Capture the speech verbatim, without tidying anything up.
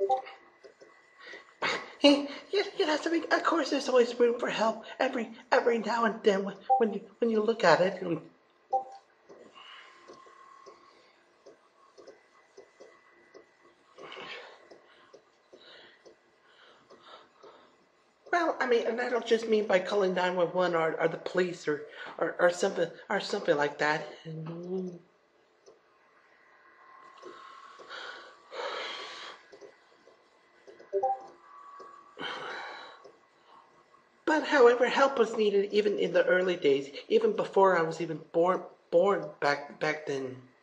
Hey, yes, yes, I mean, of course, there's always room for help every every now and then when, when you when you look at it. And, well, I mean, and I don't just mean by calling nine one one or, or the police or, or, or something or something like that. But however, help was needed even in the early days, even before I was even born born back back then.